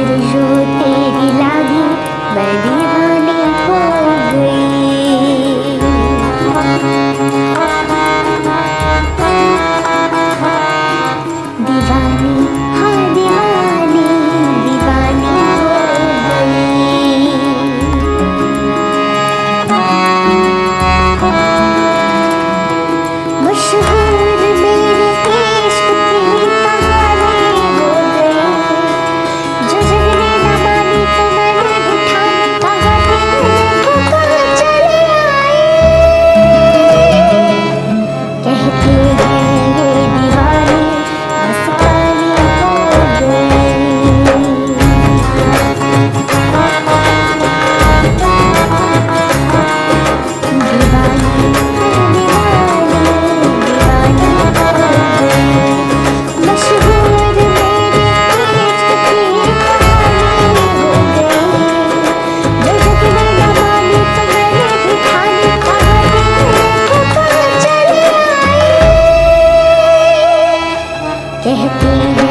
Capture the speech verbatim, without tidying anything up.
नजर जो तेरी लागी मैं दीवानी हो गई। दीवानी हाँ दीवानी दीवानी हो गई। मशहूर मेरे इश्क की कहानी हो गई। जो जगने न मानी तो मैंने उठानी कहा देखो कहाँ चली आई। कहते हैं ये दीवानी मस्तानी हो गई। दीवानी दीवानी दीवानी हो गई। मशहूर मेरे इश्क की कहानी हो गई। जो जगने न मानी तो मैंने उठानी कहा देखो कहाँ चली आई। कहते हैं